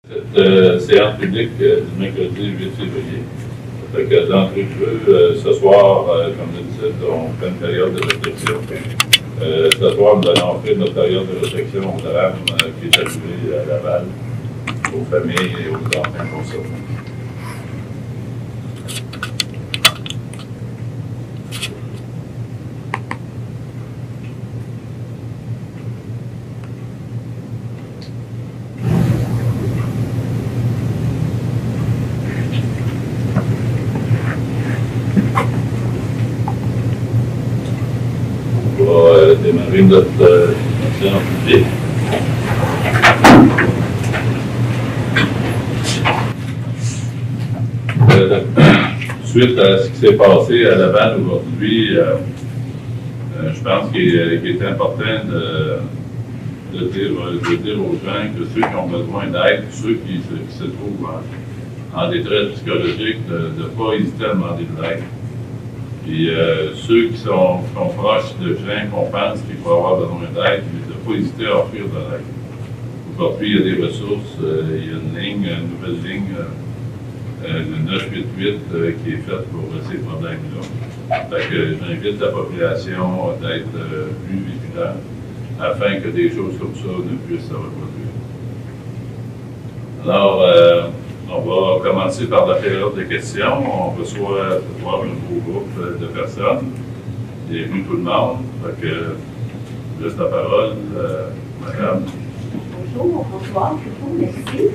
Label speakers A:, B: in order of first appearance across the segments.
A: Cette séance publique du mercredi 8 février. Fait que d'entrée de jeu, ce soir, comme d'habitude, on fait une période de réflexion. Ce soir, nous allons offrir notre période de réflexion au drame qui est arrivé à Laval, aux familles et aux enfants concernés. Démarrer notre séance publique. Suite à ce qui s'est passé à Laval aujourd'hui, je pense qu'il est important de dire aux gens que ceux qui ont besoin d'aide, ceux qui se trouvent en détresse psychologique, de ne pas hésiter à demander de l'aide. Puis ceux qui sont proches de gens qu'on pense qu'il faut avoir besoin d'aide, de ne pas hésiter à offrir de l'aide. Aujourd'hui, il y a des ressources, il y a une nouvelle ligne, le 988 qui est faite pour ces problèmes-là. Fait que j'invite la population d'être plus vigilante afin que des choses comme ça ne puissent se reproduire. Alors, on va commencer par la période de questions. On reçoit ce soir un beau groupe de personnes. Bienvenue tout le monde. Fait que, juste la parole, madame.
B: Bonjour, bonsoir, merci.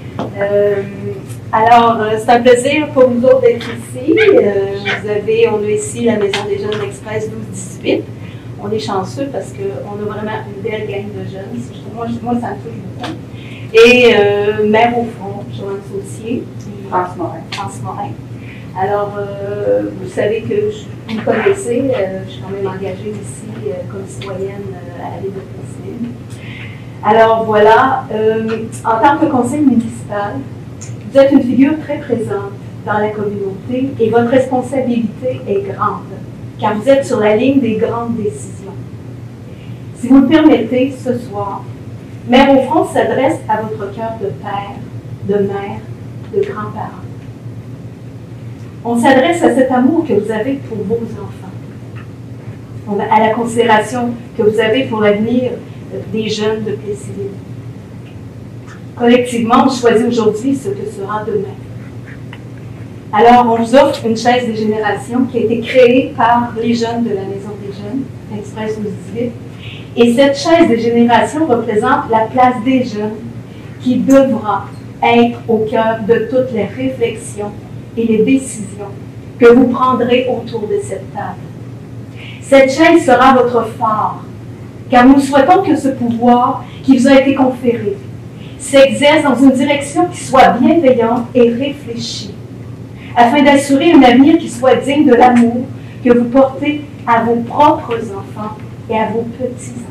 B: Alors, c'est un plaisir pour nous autres d'être ici. On a ici la Maison des Jeunes Express 12-18. On est chanceux parce qu'on a vraiment une belle gang de jeunes. Moi, ça me touche beaucoup. Et maire au front, Joanne Saucier, France Morin. Alors, vous savez que vous me connaissez, je suis quand même engagée ici comme citoyenne à la ville de Plessis. Alors voilà, en tant que conseil municipal, vous êtes une figure très présente dans la communauté et votre responsabilité est grande, car vous êtes sur la ligne des grandes décisions. Si vous le permettez, ce soir, Maire au front s'adresse à votre cœur de père, de mère, de grands-parents. On s'adresse à cet amour que vous avez pour vos enfants, à la considération que vous avez pour l'avenir des jeunes de Plessis-Ville. Collectivement, on choisit aujourd'hui ce que sera demain. Alors, on vous offre une chaise des générations qui a été créée par les jeunes de la Maison des Jeunes, Express 12-18. Et cette chaise des générations représente la place des jeunes qui devra être au cœur de toutes les réflexions et les décisions que vous prendrez autour de cette table. Cette chaise sera votre phare, car nous souhaitons que ce pouvoir qui vous a été conféré s'exerce dans une direction qui soit bienveillante et réfléchie, afin d'assurer un avenir qui soit digne de l'amour que vous portez à vos propres enfants et à vos petits-enfants.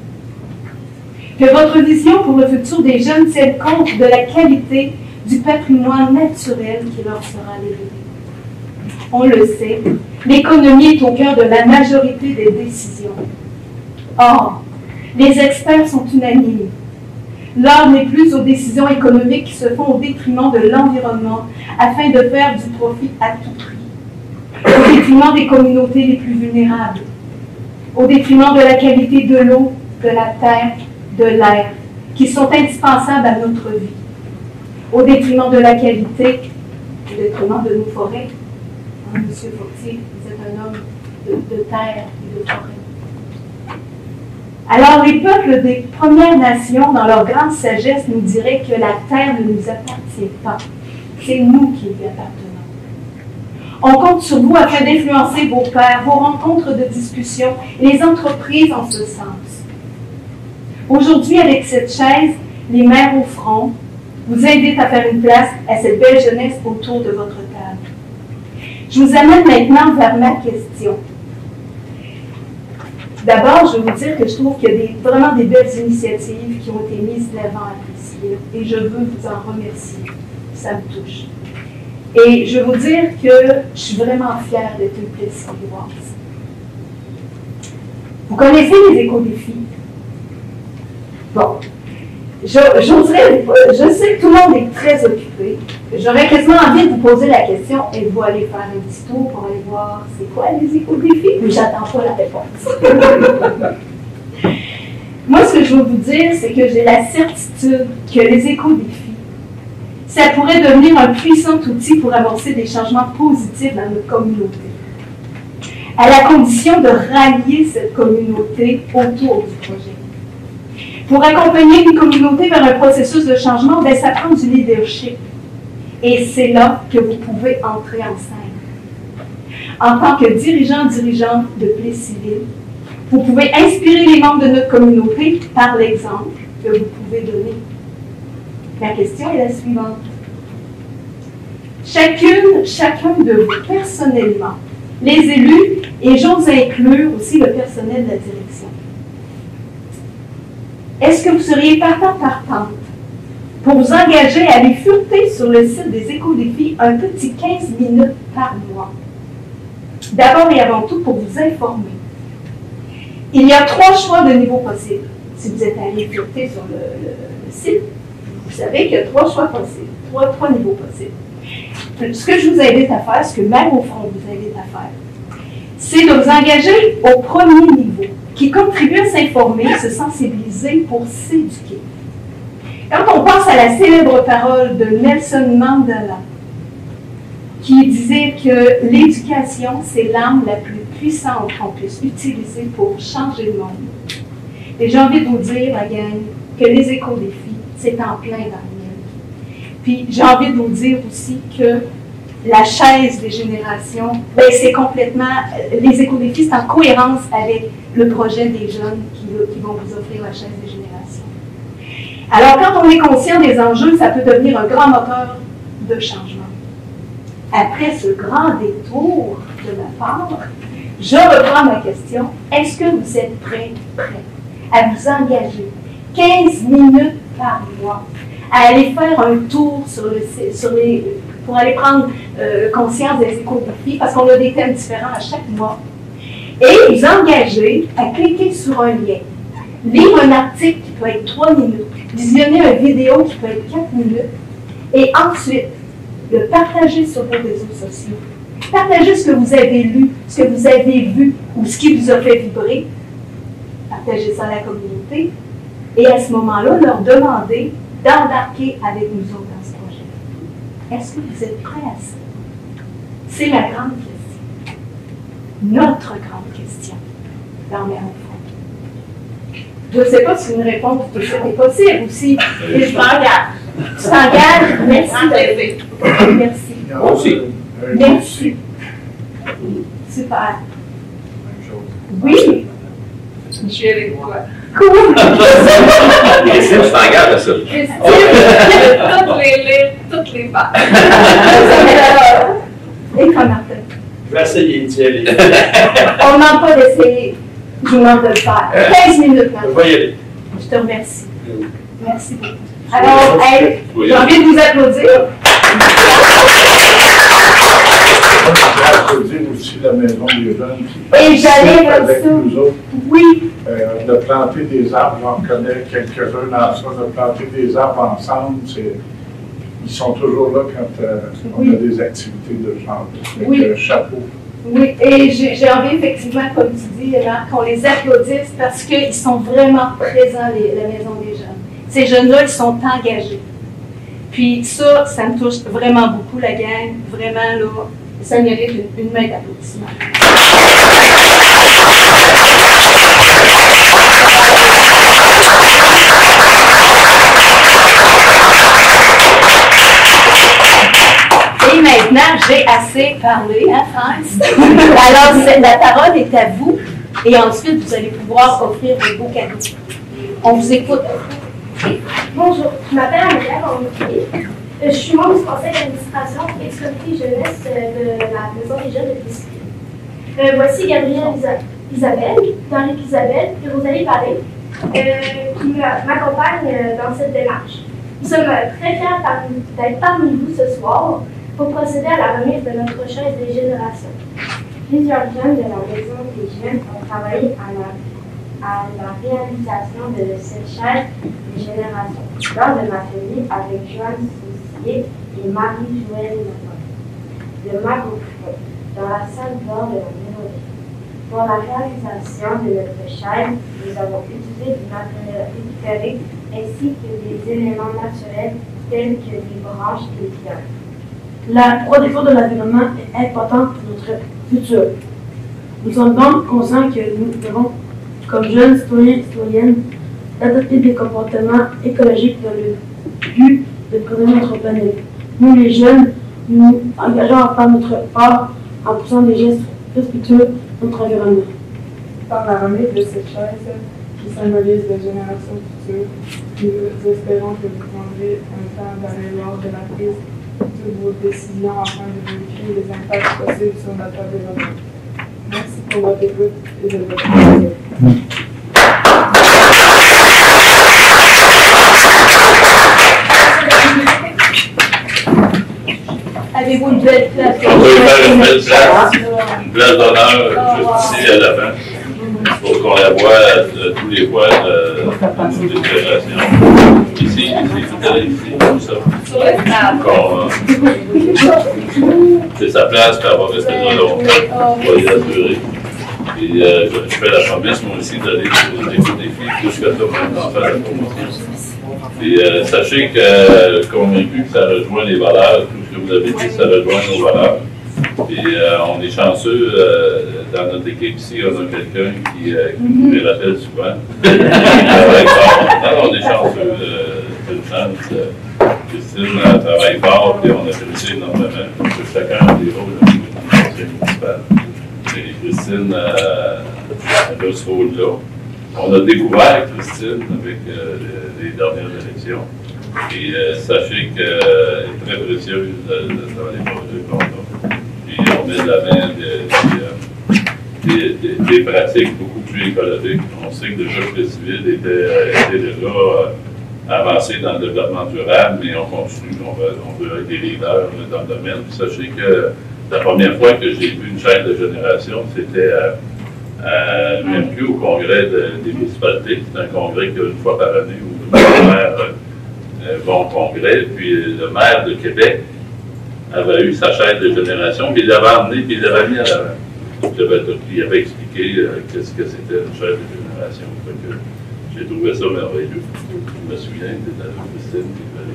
B: Que votre vision pour le futur des jeunes tienne compte de la qualité du patrimoine naturel qui leur sera légué. On le sait, l'économie est au cœur de la majorité des décisions. Or, les experts sont unanimes. L'heure n'est plus aux décisions économiques qui se font au détriment de l'environnement afin de faire du profit à tout prix, au détriment des communautés les plus vulnérables, au détriment de la qualité de l'eau, de la terre, de l'air, qui sont indispensables à notre vie, au détriment de la qualité, au détriment de nos forêts. Monsieur Fortier, vous êtes un homme de terre et de forêt. Alors, les peuples des Premières Nations, dans leur grande sagesse, nous diraient que la terre ne nous appartient pas. C'est nous qui lui appartenons. On compte sur vous afin d'influencer vos pairs, vos rencontres de discussion et les entreprises en ce sens. Aujourd'hui, avec cette chaise, les maires au front vous invitent à faire une place à cette belle jeunesse autour de votre table. Je vous amène maintenant vers ma question. D'abord, je vais vous dire que je trouve qu'il y a vraiment des belles initiatives qui ont été mises de l'avant à Plessis et je veux vous en remercier. Ça me touche. Et je vais vous dire que je suis vraiment fière d'être une Plessis-Villoise. Vous connaissez les éco-défis? Bon, je sais que tout le monde très occupé. J'aurais quasiment envie de vous poser la question, êtes-vous allé faire un petit tour pour aller voir c'est quoi les éco-défis? Mais j'attends pas la réponse. Moi, ce que je veux vous dire, c'est que j'ai la certitude que les éco-défis, ça pourrait devenir un puissant outil pour amorcer des changements positifs dans notre communauté, à la condition de rallier cette communauté autour du projet. Pour accompagner une communauté vers un processus de changement, bien, ça prend du leadership. Et c'est là que vous pouvez entrer en scène. En tant que dirigeante de Plessisville, vous pouvez inspirer les membres de notre communauté par l'exemple que vous pouvez donner. La question est la suivante. Chacun de vous, personnellement, les élus, et j'ose inclure aussi le personnel de la direction, est-ce que vous seriez partante pour vous engager à aller fureter sur le site des éco-défis un petit 15 minutes par mois? D'abord et avant tout, pour vous informer. Il y a 3 choix de niveaux possibles. Si vous êtes allé fureter sur le site, vous savez qu'il y a 3 choix possibles, 3 niveaux possibles. Ce que je vous invite à faire, ce que même au front vous invite à faire, c'est de vous engager au premier niveau, qui contribue à s'informer, se sensibiliser pour s'éduquer. Quand on pense à la célèbre parole de Nelson Mandela, qui disait que l'éducation, c'est l'arme la plus puissante qu'on puisse utiliser pour changer le monde. Et j'ai envie de vous dire, la gang, que les éco-défis, c'est en plein dans le mille. Puis j'ai envie de vous dire aussi que la chaise des générations, bien, c'est complètement, les éco-défis, c'est en cohérence avec le projet des jeunes qui vont vous offrir la chaise des générations. Alors, quand on est conscient des enjeux, ça peut devenir un grand moteur de changement. Après ce grand détour de ma part, je reprends ma question. Est-ce que vous êtes prêts à vous engager 15 minutes par mois à aller faire un tour pour aller prendre conscience des éco-défis, parce qu'on a des thèmes différents à chaque mois, et vous engager à cliquer sur un lien, lire un article qui peut être 3 minutes, visionner une vidéo qui peut être 4 minutes, et ensuite le partager sur vos réseaux sociaux. Partagez ce que vous avez lu, ce que vous avez vu, ou ce qui vous a fait vibrer. Partagez ça à la communauté, et à ce moment-là, leur demander d'embarquer avec nous autres dans ce projet. Est-ce que vous êtes prêts à ça? C'est la grande question. Notre grande question dans Mère au front. Je ne sais pas si une réponse est possible aussi. Et je m'engage. Tu t'engages? Merci. Merci.
A: Moi aussi.
B: Merci. Super. Oui.
C: Je suis avec toi.
B: Cool.
A: Christine, tu t'engages à ça.
C: Christine, toutes les pattes.
B: Et comment Martin?
D: Je vais essayer d'y aller.
B: On ne demande pas d'essayer. Je vous demande de le faire. 15 minutes, Martin.
D: Je vais y aller.
B: Je te remercie. Merci beaucoup. Alors, hey, j'ai envie de vous applaudir.
E: Je vais applaudir aussi la Maison des Jeunes
B: Et j'allais
E: avec
B: ça.
E: nous autres.
B: Oui.
E: De planter des arbres, j'en connais quelques-uns dans ça, de planter des arbres ensemble, ils sont toujours là quand on a des activités de ce genre.
B: Oui.
E: Chapeau.
B: Oui, et j'ai envie effectivement, comme tu dis, qu'on les applaudisse parce qu'ils sont vraiment présents, la Maison des Jeunes. Ces jeunes-là, ils sont engagés. Puis ça me touche vraiment beaucoup, la gang. Vraiment, là, ça mérite une main d'applaudissement. Et maintenant, j'ai assez parlé, hein, France? Alors, la parole est à vous. Et ensuite, vous allez pouvoir offrir vos beaux cadeaux. On vous écoute.
F: Bonjour, je m'appelle Amélia Cormier. Je suis membre du conseil d'administration et du comité jeunesse de la Maison des Jeunes de Plessisville. Voici Gabrielle Isabelle, Henrique Isabelle et Rosalie Paré qui m'accompagnent dans cette démarche. Nous sommes très fiers d'être parmi vous ce soir pour procéder à la remise de notre chaise des générations. Plusieurs jeunes de la Maison des Jeunes ont travaillé en à la réalisation de cette chaîne des générations lors de l'atelier avec Joanne Soussier et Marie-Joëlle de Magofret dans la salle d'or de la Mélodie. Pour la réalisation de notre chaîne, nous avons utilisé du matériel épithérique ainsi que des éléments naturels tels que des branches et des liens.
G: La protection de l'environnement est importante pour notre futur. Nous sommes donc conscients que nous devons, comme jeunes citoyens et citoyennes, adopter des comportements écologiques dans le but de préserver notre planète. Nous, les jeunes, nous engageons à faire notre part en poussant des gestes respectueux de notre environnement.
H: Par la remise de cette chaise qui symbolise les générations futures, nous espérons que vous prendrez un temps d'arrêt lors de la prise de vos décisions afin de vérifier les impacts possibles sur notre environnement. Merci pour votre écoute et de votre attention.
B: Avez-vous une belle place?
A: On peut faire une belle place d'honneur juste ici à l'avant, pour qu'on la voit tous les fois de nos déclarations. Ici, tout à l'heure, ici, comme ça. C'est sa place, puis elle va rester là longtemps, on va y assurer. Puis je fais la promesse, moi aussi, d'aller sur l'écoute des filles, plus que ça, maintenant, faire la promotion. Puis sachez que, convaincu que ça rejoint les valeurs, tout ce que vous avez dit, ça rejoint nos valeurs. Puis on est chanceux, dans notre équipe ici, on a quelqu'un qui nous les rappelle souvent. On est chanceux, c'est une chance. Christine travaille fort, puis on a apprécié énormément. Chacun a des rôles dans le conseil municipal. Et Christine a ce rôle-là. On a découvert Christine avec les dernières élections. Et sachez qu'elle est très précieuse dans les projets qu'on a. Puis on met de l'avant des pratiques beaucoup plus écologiques. On sait que déjà le civil était déjà avancé dans le développement durable, mais on continue, on veut être des leaders dans le domaine. Puis sachez que la première fois que j'ai vu une chaîne de génération, c'était même plus au congrès des municipalités. C'est un congrès qu'il y a une fois par année où le maire va au congrès. Puis le maire de Québec avait eu sa chaîne de génération, puis il l'avait emmené, puis il l'avait mis à l'avant. Il avait expliqué qu'est-ce que c'était une chaîne de génération. J'ai trouvé ça merveilleux. Je me souviens, c'était la Christine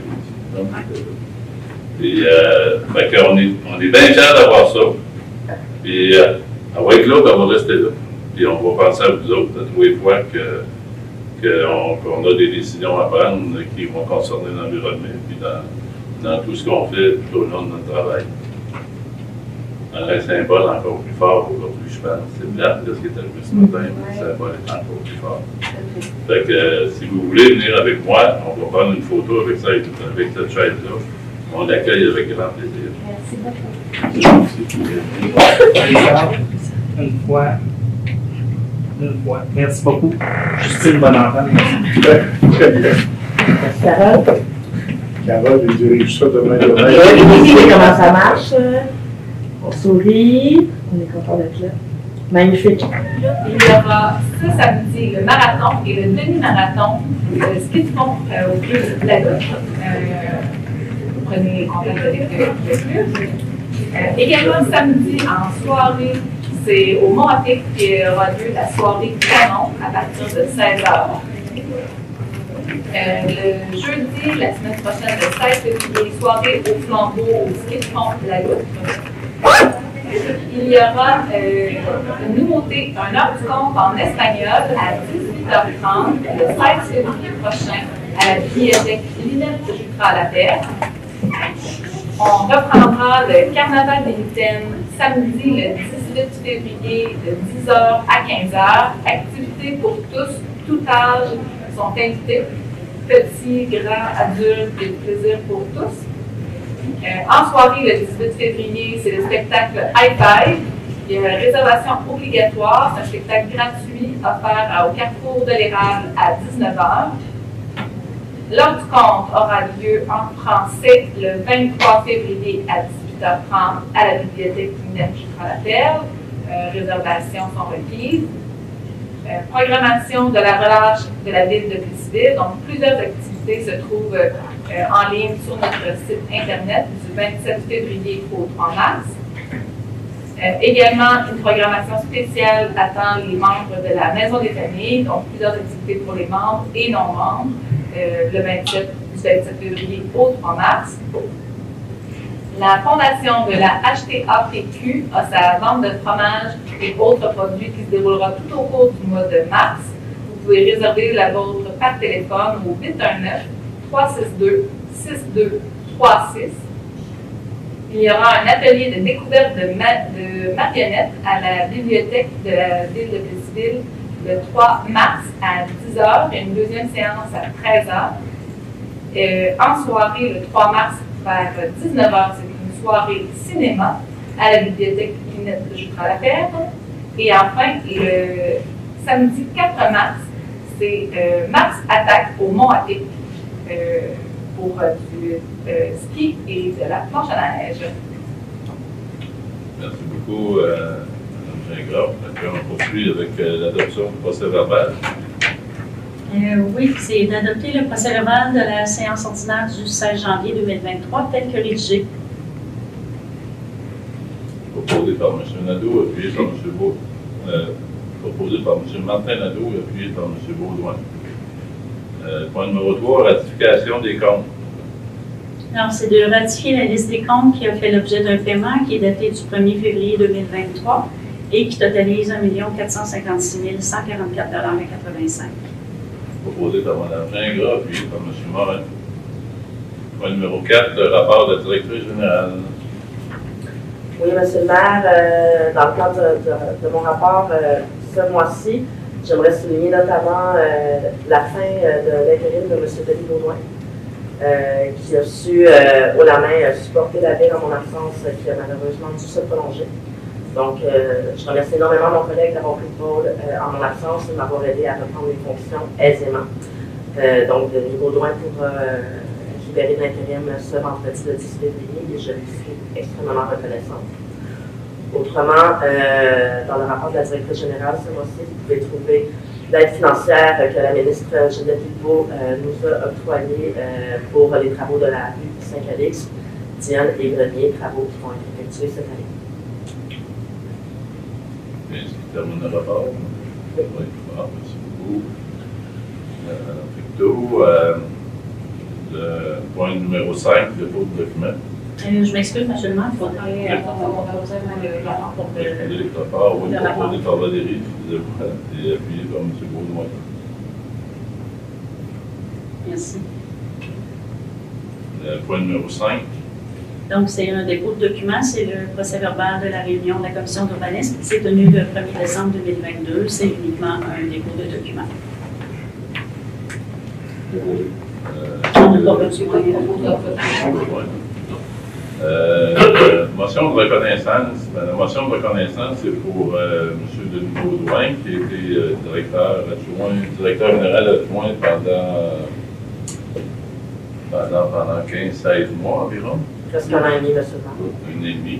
A: qui avait aussi. Puis, on est bien fiers d'avoir ça. Puis, avec l'autre, on va rester là. Puis, on va penser à vous autres à tous les fois qu'on a des décisions à prendre qui vont concerner l'environnement, puis dans tout ce qu'on fait tout au long de notre travail. Un symbole encore plus fort aujourd'hui, je pense. C'est plate, ce qui est arrivé ce matin, mais le symbole est encore plus fort. Fait que si vous voulez venir avec moi, on va prendre une photo avec cette chaise-là. On l'accueille avec grand plaisir.
B: Merci beaucoup.
I: Une fois. Merci beaucoup. Justine Bonenfant, merci.
E: Très bien.
G: Carole?
E: Carole, il dirige ça demain.
G: Vous savez comment ça marche? On sourit, on est content d'être là. Magnifique.
C: Il y aura ce samedi le marathon et le demi-marathon de ski de fond au Club de la Gauche. Vous prenez contact avec le club. Également samedi en soirée, c'est au Mont-Apic qui aura lieu la soirée canon à partir de 16h. Le jeudi, la semaine prochaine, le 16 février, soirée au flambeau au ski de fond de la Gauche. Il y aura une nouveauté, un heure du compte en espagnol à 18h30 le 16 février prochain à la bibliothèque Linette Jutra-Lapierre. On reprendra le carnaval des mitaines samedi le 18 février de 10h à 15h. Activités pour tous, tout âge sont invités. Petits, grands, adultes, et plaisir pour tous. En soirée, le 18 février, c'est le spectacle High Five. Il y a une réservation obligatoire. C'est un spectacle gratuit offert au Carrefour de l'Érable à 19h. L'heure du compte aura lieu en français le 23 février à 18h30 à la bibliothèque Linette Jutra-Lapierre. Réservations sont requises. Programmation de la relâche de la ville de Plessisville. Donc, plusieurs activités se trouvent en ligne sur notre site Internet du 27 février au 3 mars. Également, une programmation spéciale attend les membres de la Maison des familles, donc plusieurs activités pour les membres et non-membres, du 27 février au 3 mars. La fondation de la HTAPQ a sa vente de fromage et autres produits qui se déroulera tout au cours du mois de mars. Vous pouvez réserver la vôtre par téléphone au 819-362-6236. Il y aura un atelier de découverte de marionnettes à la bibliothèque de la ville de Plessisville le 3 mars à 10h et une deuxième séance à 13h. En soirée, le 3 mars, vers 19h, c'est une soirée cinéma à la bibliothèque Pinette de Jutra-la-Fèvre. Et enfin, le samedi 4 mars, c'est Mars Attaque au Mont-à-Pic pour du ski et de la planche à neige.
A: Merci beaucoup, Mme Gingras. On poursuit avec l'adoption du procès-verbal.
J: Oui, c'est d'adopter le procès-verbal de la séance ordinaire du 16 janvier 2023 tel que rédigé.
A: Proposé par M. Nadeau, appuyé par M. proposé par M. Martin Nadeau et appuyé par M. Beaudoin. Point numéro 3, ratification des comptes.
J: Alors, c'est de ratifier la liste des comptes qui a fait l'objet d'un paiement qui est daté du 1er février 2023 et qui totalise 1 456 144,85 $.
A: Proposé par Mme Gingras, appuyé par M. Morin. Point numéro 4, le rapport de la directrice générale.
K: Oui, M. le maire, dans le cadre de mon rapport ce mois-ci, j'aimerais souligner notamment la fin de l'intérim de M. Denis Beaudoin, qui a su, haut la main, supporter la ville en mon absence, qui a malheureusement dû se prolonger. Donc, je remercie énormément mon collègue d'avoir pris le rôle en mon absence et de m'avoir aidé à reprendre les fonctions aisément. Donc, Denis Beaudoin pour libérer de l'intérim ce vendredi le 10 février et je lui suis extrêmement reconnaissante. Autrement, dans le rapport de la directrice générale ce mois-ci, vous pouvez trouver l'aide financière que la ministre Geneviève Guilbeault nous a octroyée pour les travaux de la rue Saint-Calix, Dionne et Grenier, travaux qui vont être effectués cette année.
A: Est-ce qu'il termine le rapport? Oui. Merci beaucoup. Mme Victo, le point numéro 5, dépôt de documents.
J: Je m'excuse, M. le maire, il faudrait proposer le rapport pour le
A: rapport. Oui, proposé par Valérie, et appuyé par M. Beaudoin.
J: Merci.
A: Le point numéro 5.
J: Donc, c'est un dépôt de documents, c'est le procès-verbal de la réunion de la commission d'urbanisme qui s'est tenue le 1er décembre 2022. C'est uniquement un dépôt de documents.
A: Motion de reconnaissance. La motion de reconnaissance, c'est pour M. Denis Beaudoin, qui a été directeur général adjoint pendant 15-16 mois environ.
K: Presque un an et demi, M. le maire.
A: Un an et demi.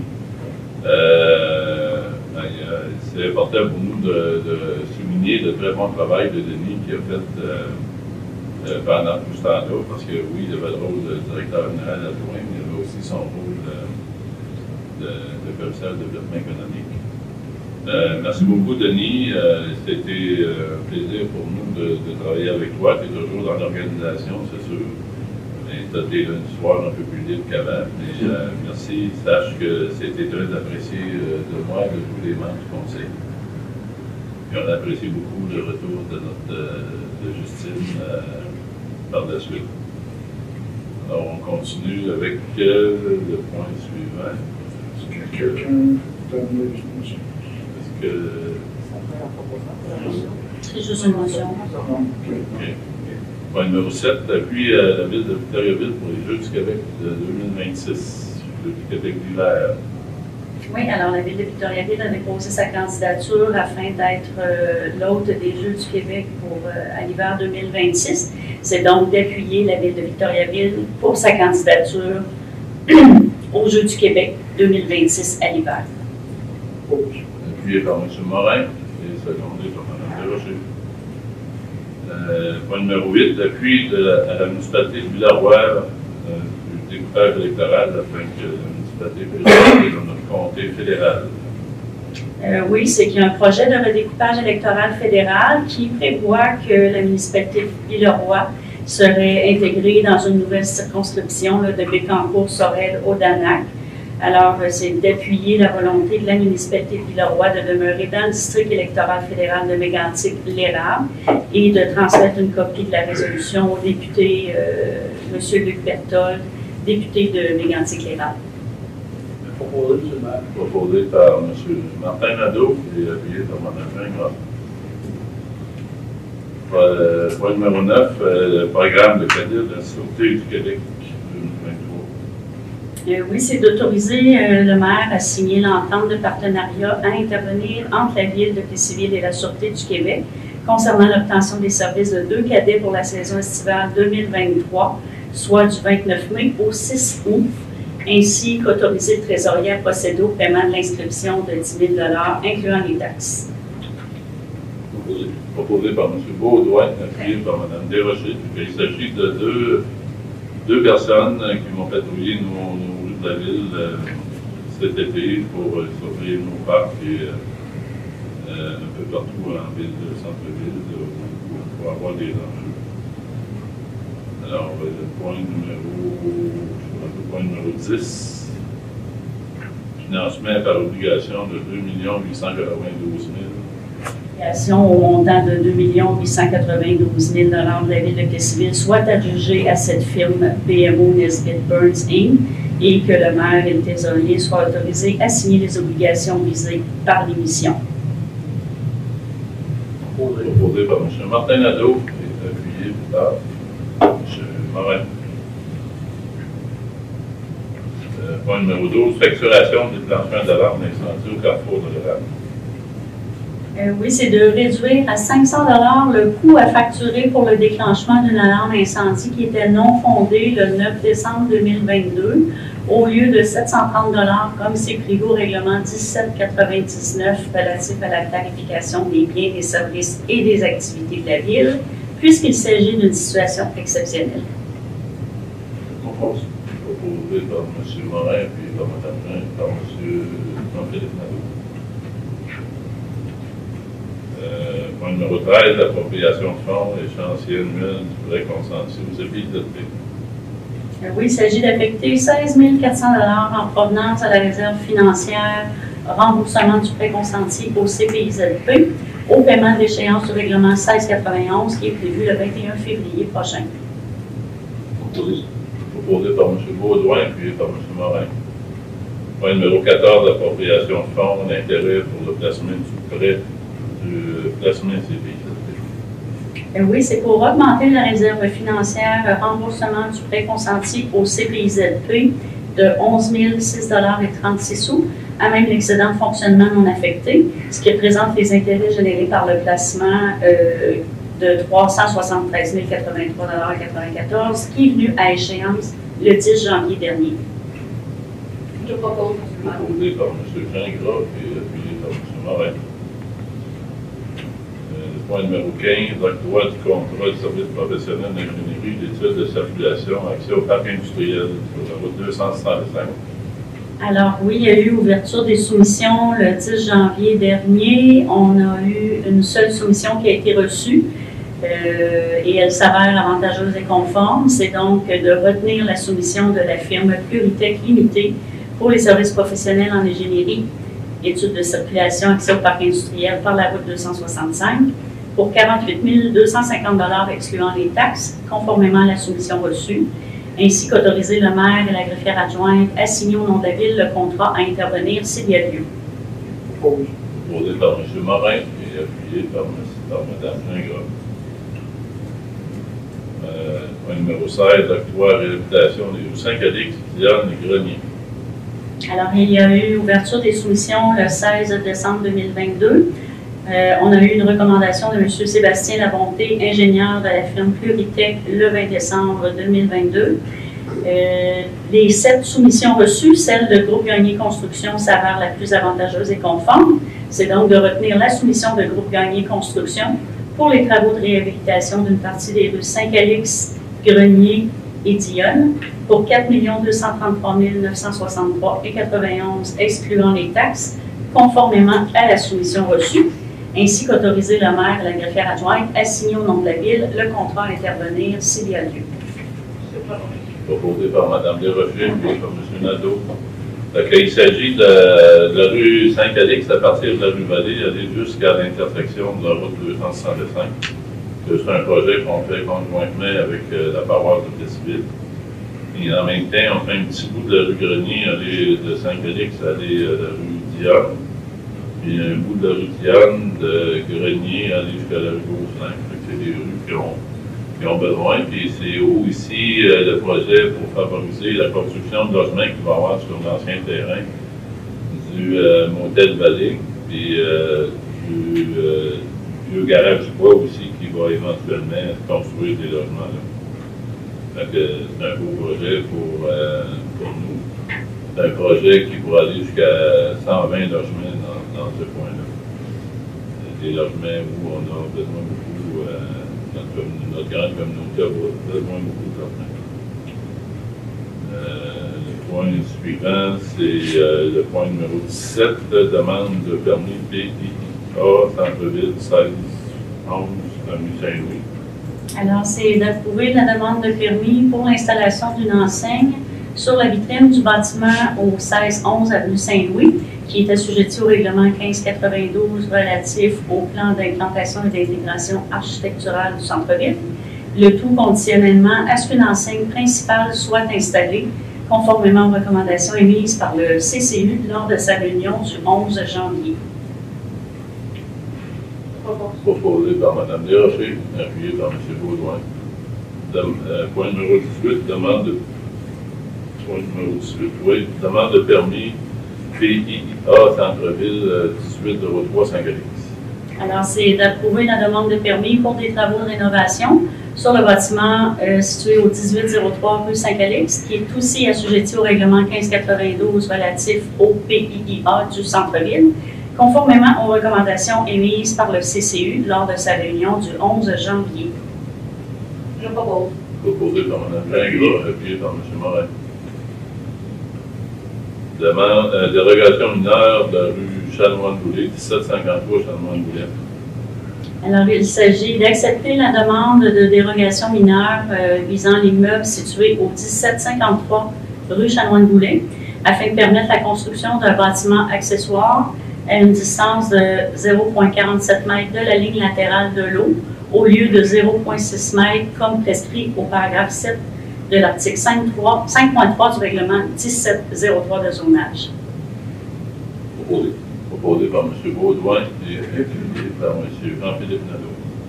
A: C'est important pour nous de souligner le très bon travail de Denis qui a fait pendant tout ce temps-là, parce que oui, il avait le rôle de directeur général adjoint, mais il avait aussi son rôle de commissaire de développement économique. Merci beaucoup, Denis. C'était un plaisir pour nous de travailler avec toi. Tu es toujours dans l'organisation, c'est sûr. Tu as des lundis soirs un peu plus libres qu'avant. Mais merci. Sache que c'était très apprécié de moi et de tous les membres du conseil. Puis on apprécie beaucoup le retour de Justine par la suite. Alors, on continue avec le point suivant.
E: Est-ce que quelqu'un donne les motions?
A: Est-ce que...
J: C'est juste une motion.
A: Okay. Point numéro 7, appui à la ville de Victoriaville pour les Jeux du Québec de 2026, Jeux du Québec d'hiver.
J: Oui, alors la ville de Victoriaville a déposé sa candidature afin d'être l'hôte des Jeux du Québec à l'hiver 2026. C'est donc d'appuyer la ville de Victoriaville pour sa candidature aux Jeux du Québec 2026 à l'hiver.
A: Appuyé par M. Morin et secondé par Mme Desrochers. Point numéro 8, l'appui à la municipalité de Villaroy du découpage électoral afin que la municipalité puisse rentrer dans notre comté fédéral.
J: Oui, c'est qu'il y a un projet de redécoupage électoral fédéral qui prévoit que la municipalité de Villaroy serait intégrée dans une nouvelle circonscription là, de Bécancour-Sorel-Audanac. Alors, c'est d'appuyer la volonté de la municipalité de Villaroy de demeurer dans le district électoral fédéral de Mégantic-L'Érable et de transmettre une copie de la résolution au député M. Luc Berthold, député de Mégantic-L'Érable.
A: Proposé par M. Martin Nadeau et appuyé par Mme Gras. Point numéro 9, le programme de cadet de la Sûreté du Québec 2023.
J: Oui, c'est d'autoriser le maire à signer l'entente de partenariat à intervenir entre la Ville de Plessisville et la Sûreté du Québec concernant l'obtention des services de 2 cadets pour la saison estivale 2023, soit du 29 mai au 6 août, ainsi qu'autoriser le trésorier à procéder au paiement de l'inscription de 10 000 incluant les taxes.
A: Proposé par M. Beaudoin, appuyé par Mme Desrochers. Il s'agit de deux personnes qui vont patrouiller nos rues de la ville cet été pour surveiller nos parcs et un peu partout en ville, centre-ville, pour avoir des enjeux. Alors, le point numéro 10, financement par obligation de 2 892 000.
J: Au montant de 2 892 000 de la Ville de Plessisville soit adjugé à cette firme BMO Nesbitt Burns Inc. et que le maire et le trésorier soient autorisés à signer les obligations visées par l'émission.
A: Proposé par M. Martin Nadeau et appuyé par M. Morin. Point numéro 12, facturation du déclenchement d'alarme d'incendie au carrefour de l'Érable.
J: Oui, c'est de réduire à 500 $ le coût à facturer pour le déclenchement d'une alarme incendie qui était non fondée le 9 décembre 2022 au lieu de 730 $ comme c'est prévu au règlement 1799 relatif à la tarification des biens, des services et des activités de la Ville, puisqu'il s'agit d'une situation exceptionnelle.
A: Proposé par M. Morin, puis par Mme Jean et par M. Jean-Philippe Nadeau. Point numéro 13, l'appropriation de fonds, échéancier annuel du prêt consenti aux EPIZP.
J: Oui, il s'agit d'affecter 16 400 $ en provenance à la réserve financière, remboursement du prêt consenti au CPIZP, au paiement de l'échéance du règlement 1691 qui est prévu le 21 février prochain.
A: Proposé par M. Beaudoin, appuyé par M. Morin. Point numéro 14, l'appropriation de fonds d'intérêt pour le placement du prêt du placement CPIZP.
J: Oui, c'est pour augmenter la réserve financière remboursement du prêt consenti au CPIZP de 11 006,36 $, à même l'excédent de fonctionnement non affecté, ce qui représente les intérêts générés par le placement de 373 083,94 $, qui est venu à échéance le 10 janvier dernier.
C: Je propose.
A: Proposé par M. Jean Gras et appuyé par M. Morin. Point numéro 15, octroi du contrat de service professionnel d'ingénierie d'études de circulation, accès au parc industriel sur la route 265.
J: Alors oui, il y a eu ouverture des soumissions le 10 janvier dernier. On a eu une seule soumission qui a été reçue et elle s'avère avantageuse et conforme. C'est donc de retenir la soumission de la firme Pluritech Limitée pour les services professionnels en ingénierie, études de circulation, accès au parc industriel par la route 265 pour 48 250 $ excluant les taxes, conformément à la soumission reçue, ainsi qu'autoriser le maire et la greffière adjointe à signer au nom de la Ville le contrat à intervenir s'il y a lieu.
A: Proposé par M. Morin et appuyé par Mme Gingras. Point numéro 16, octroi réhabilitation des 5 allées Dionne et Grenier.
J: Alors, il y a eu ouverture des soumissions le 16 décembre 2022. On a eu une recommandation de M. Sébastien Labonté, ingénieur de la firme Pluritech, le 20 décembre 2022. Les 7 soumissions reçues, celle de Groupe Gagné Construction s'avère la plus avantageuse et conforme. C'est donc de retenir la soumission de Groupe Gagné Construction pour les travaux de réhabilitation d'une partie des rues Saint-Calix, Grenier et Dionne pour 4 233 963,91 excluant les taxes, conformément à la soumission reçue, ainsi qu'autoriser le maire et la greffière adjointe à signer au nom de la Ville le contrat à intervenir s'il y a lieu.
A: Proposé par Mme Desrochers et par M. Nadeau. Il s'agit de la rue Saint-Calix à partir de la rue Vallée, aller jusqu'à l'intersection de la route 265. C'est un projet qu'on fait conjointement avec la paroisse de Plessisville. Et en même temps, on fait un petit bout de la rue Grenier, aller de Saint-Calix, aller à la rue Dionne. Puis un bout de la rue Dionne, de Grenier, aller jusqu'à la rue Gosselin. C'est des rues qui ont besoin. Puis c'est aussi le projet pour favoriser la construction de logements qu'il va y avoir sur l'ancien terrain du motel Vallée, puis du vieux garage du bois aussi qui va éventuellement construire des logements là. Donc c'est un beau projet pour nous. C'est un projet qui pourra aller jusqu'à 120 logements dans ce coin-là. Des logements où on a besoin beaucoup, notre grande communauté a besoin beaucoup de logements. Le point suivant, c'est le point numéro 17, demande de permis PIA, Centre-Ville 16 11, avenue Saint-Louis.
J: Alors, c'est d'approuver la demande de permis pour l'installation d'une enseigne sur la vitrine du bâtiment au 1611 avenue Saint-Louis, qui est assujetti au règlement 1592 relatif au plan d'implantation et d'intégration architecturale du centre-ville. Le tout conditionnellement à ce qu'une enseigne principale soit installée, conformément aux recommandations émises par le CCU lors de sa réunion du 11 janvier.
A: Proposé par Mme Desrochers, appuyé par M. Baudouin. Point numéro 18, demande de permis PIA Centre-Ville 1803 Saint-Calix.
J: Alors, c'est d'approuver la demande de permis pour des travaux de rénovation sur le bâtiment situé au 1803 rue Saint-Calix, qui est aussi assujetti au règlement 1592 relatif au PIA du centre-ville, conformément aux recommandations émises par le CCU lors de sa réunion du 11 janvier.
C: Je propose.
A: Proposé par Mme Gingras, appuyé par M. Morin. Dérogation mineure de la rue Chanoine-Boulet, 1753 Chanoine-Boulet.
J: Alors, il s'agit d'accepter la demande de dérogation mineure visant l'immeuble situé au 1753 rue Chanoine-Boulet, afin de permettre la construction d'un bâtiment accessoire à une distance de 0,47 m de la ligne latérale de l'eau, au lieu de 0,6 m comme prescrit au paragraphe 7 de l'article 5.3 du règlement 1703 de zonage.
A: Proposé par M. Baudouin et appuyé par M. Jean-Philippe Nadeau.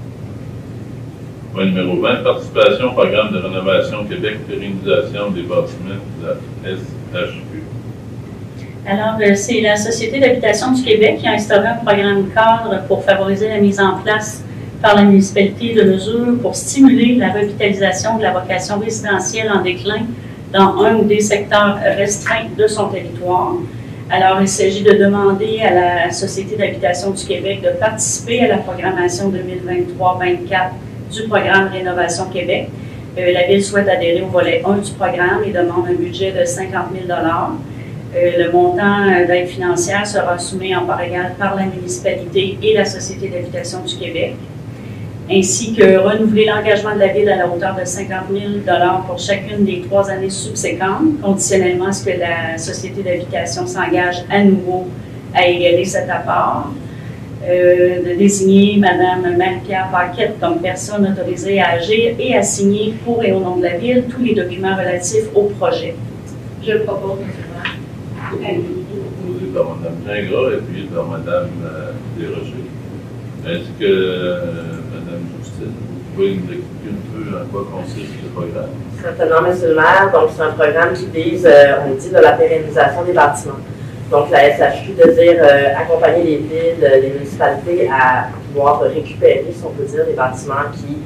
A: Point numéro 20, participation au programme de rénovation Québec, pérennisation des bâtiments de la SHU.
J: Alors, c'est la Société d'habitation du Québec qui a instauré un programme cadre pour favoriser la mise en place par la municipalité de mesures pour stimuler la revitalisation de la vocation résidentielle en déclin dans un ou des secteurs restreints de son territoire. Alors, il s'agit de demander à la Société d'habitation du Québec de participer à la programmation 2023-24 du programme Rénovation Québec. La Ville souhaite adhérer au volet 1 du programme et demande un budget de 50 000 Le montant d'aide financière sera soumis en part égale par la municipalité et la Société d'habitation du Québec, ainsi que renouveler l'engagement de la Ville à la hauteur de 50 000 pour chacune des 3 années subséquentes, conditionnellement à ce que la Société d'habitation s'engage à nouveau à égaler cet apport. De désigner Mme Marie-Pierre Paquette comme personne autorisée à agir et à signer pour et au nom de la Ville tous les documents relatifs au projet.
C: Je le propose, M. le maire.
A: Proposé par Mme Gingras et puis par Mme Desrochers. Est-ce que Mme Justine, vous pouvez nous expliquer un peu en quoi consiste ce programme?
K: Certainement, M. le maire. Donc, c'est un programme qui vise, on dit, de la pérennisation des bâtiments. Donc, la SHU désire accompagner les villes, les municipalités à pouvoir récupérer, si on peut dire, des bâtiments qui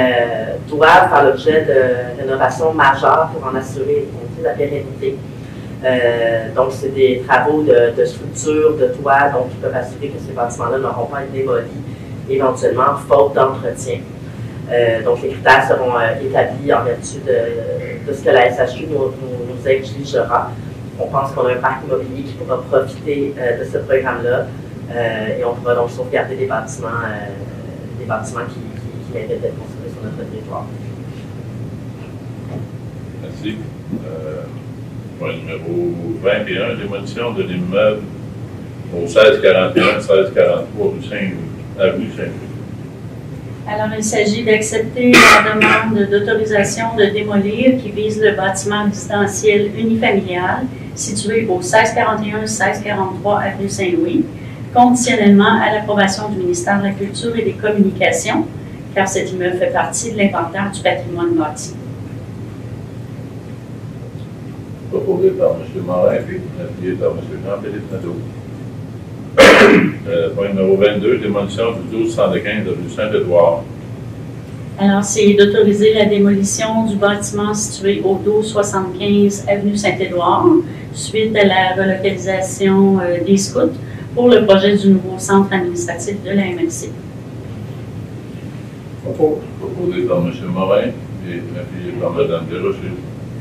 K: doivent faire l'objet de rénovations majeures pour en assurer la pérennité. Donc, c'est des travaux de structure, de toit, donc qui peuvent assurer que ces bâtiments-là n'auront pas été démolis éventuellement, faute d'entretien. Donc, les critères seront établis en vertu de ce que la SHU nous exigera. On pense qu'on a un parc immobilier qui pourra profiter de ce programme-là et on pourra donc sauvegarder des bâtiments qui méritent d'être construits sur notre territoire.
A: Merci. Point numéro 21, démolition de l'immeuble au 1641, 1643 avenue Saint-Louis.
J: Alors, il s'agit d'accepter la demande d'autorisation de démolir qui vise le bâtiment résidentiel unifamilial situé au 1641-1643 avenue Saint-Louis, conditionnellement à l'approbation du ministère de la Culture et des Communications, car cet immeuble fait partie de l'inventaire du patrimoine bâti.
A: Proposé par M. Morin, puis appuyé par M. Jean-Philippe Nadeau. Point numéro 22, démolition du 1215 avenue Saint-Édouard.
J: Alors, c'est d'autoriser la démolition du bâtiment situé au 1275 avenue Saint-Édouard, suite à la relocalisation des scouts pour le projet du nouveau centre administratif de la MRC.
A: Proposé par M. Morin et appuyé par Mme Desrochers.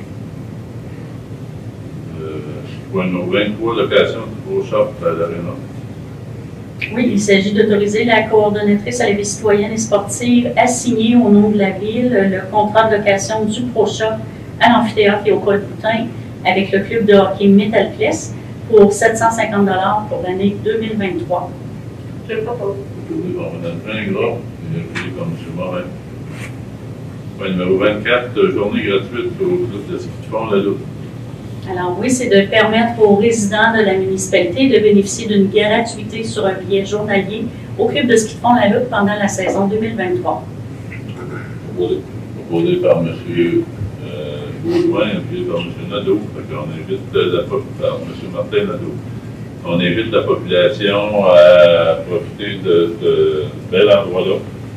A: Point numéro 23, location du Pro Shop à l'Arena.
J: Oui, il s'agit d'autoriser la coordonnatrice à la vie citoyenne et sportive à signer au nom de la Ville le contrat de location du Pro Shop à l'amphithéâtre et au col Boutin avec le club de hockey Métalpless pour 750 $ pour l'année 2023.
C: Je le propose.
A: Proposé par Mme Gingras et appuyé par M. Morin. Point numéro 24, journée gratuite au club de ski de fond La Loupe.
J: Alors oui, c'est de permettre aux résidents de la municipalité de bénéficier d'une gratuité sur un billet journalier au club de ski de fond La Loupe pendant la saison 2023.
A: Proposé par M. Baudouin, appuyé par M. Nadeau. On invite par M. Martin Nadeau. On invite la population à profiter de ce bel endroit-là.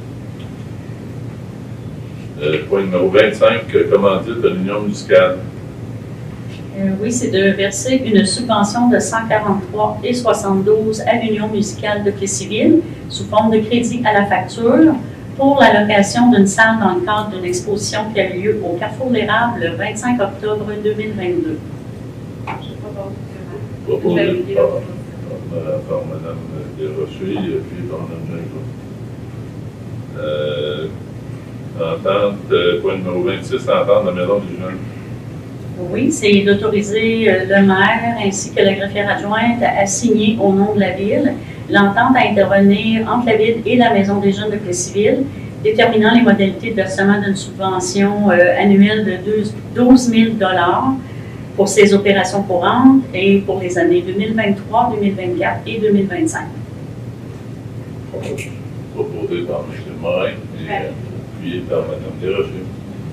A: Point numéro 25, commandite de l'Union musicale.
J: Oui, c'est de verser une subvention de 143,72 à l'Union musicale de Plessisville sous forme de crédit à la facture pour la location d'une salle dans le cadre d'une exposition qui a lieu au Carrefour l'Érable le 25 octobre 2022.
A: Proposé par Mme Desrochers et puis par Mme Gingras. Entente, point numéro 26, entente de la Maison du Jeune.
J: Oui, c'est d'autoriser le maire ainsi que la greffière adjointe à signer au nom de la Ville l'entente à intervenir entre la Ville et la Maison des Jeunes de Plessisville, déterminant les modalités de versement d'une subvention annuelle de 12 000 $ pour ces opérations courantes et pour les années 2023, 2024 et 2025.
A: Proposé par M. Morin et appuyé par Mme Desrochers.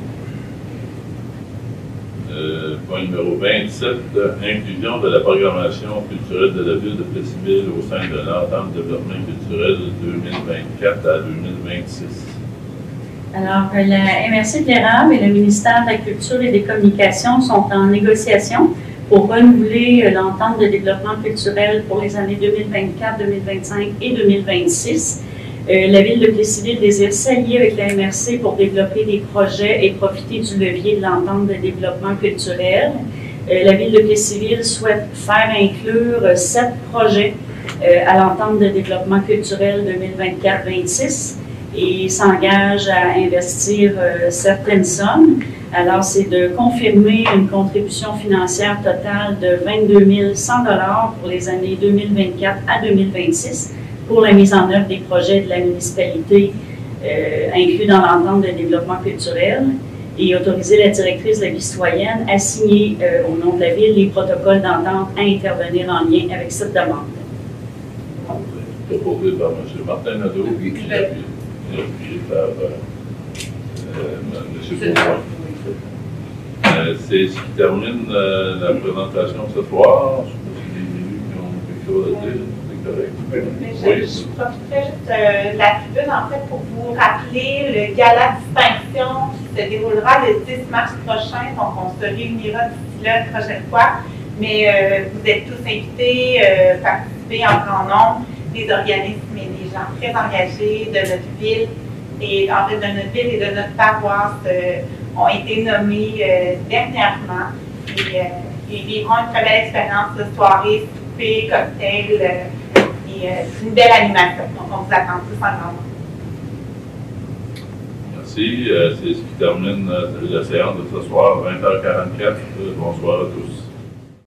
A: Point numéro 27, inclusion de la programmation culturelle de la Ville de Plessisville au sein de l'entente de développement culturel 2024 à 2026.
J: Alors, la MRC de l'Érable et le ministère de la Culture et des Communications sont en négociation pour renouveler l'entente de développement culturel pour les années 2024, 2025 et 2026. La Ville de Plessisville désire s'allier avec la MRC pour développer des projets et profiter du levier de l'entente de développement culturel. La Ville de Plessisville souhaite faire inclure 7 projets à l'entente de développement culturel 2024-26 et s'engage à investir certaines sommes. Alors, c'est de confirmer une contribution financière totale de 22 100 $ pour les années 2024 à 2026 pour la mise en œuvre des projets de la municipalité inclus dans l'entente de développement culturel et autoriser la directrice de la vie citoyenne à signer au nom de la Ville les protocoles d'entente à intervenir en lien avec cette demande.
A: Proposé par M. Martin Nadeau et appuyé par M. Baudouin. C'est ce qui termine la présentation de ce soir. Je ne sais pas si les élus qui ont quelque chose à dire.
C: Mais je profiterai juste de la tribune en fait pour vous rappeler le gala distinction qui se déroulera le 10 mars prochain. Donc, on se réunira d'ici là la prochaine fois
L: Mais vous êtes tous invités, participer en grand nombre, des organismes et des gens très engagés de notre ville, et en fait de notre ville et de notre paroisse ont été nommés dernièrement et vivront une très belle expérience de soirée, souper, cocktail et une belle animation. Donc on vous attend tous en grand nombre.
A: Merci. C'est ce qui termine la séance de ce soir, 20h44. Bonsoir à tous.